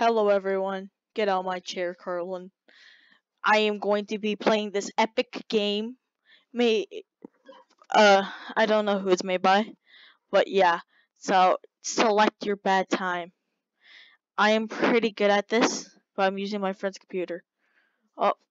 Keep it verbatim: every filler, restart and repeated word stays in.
Hello everyone, get out of my chair, Carlin. I am going to be playing this epic game. May uh, I don't know who it's made by, but yeah. So select your bad time. I am pretty good at this, but I'm using my friend's computer. Oh,